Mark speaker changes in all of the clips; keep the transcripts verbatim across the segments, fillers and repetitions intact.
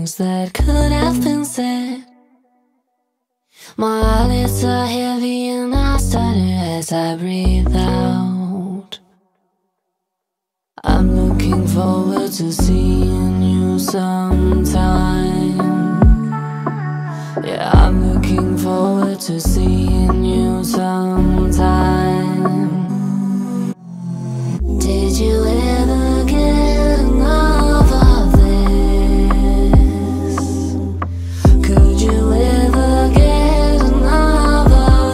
Speaker 1: things that could have been said. My eyelids are heavy and I stutter as I breathe out. I'm looking forward to seeing you sometime. Yeah, I'm looking forward to seeing you sometime. Did you ever get enough of this? Could you ever get enough of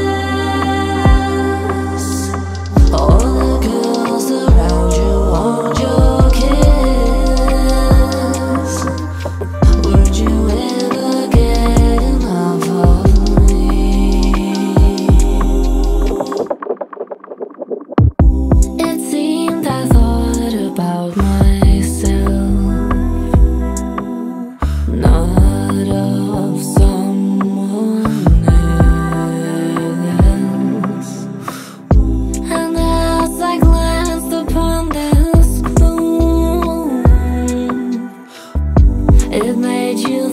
Speaker 1: this? All the girls around you want your kiss. Would you ever get enough of me? It seemed I thought about myself, not of someone else. And as I glanced upon this gloom, it made you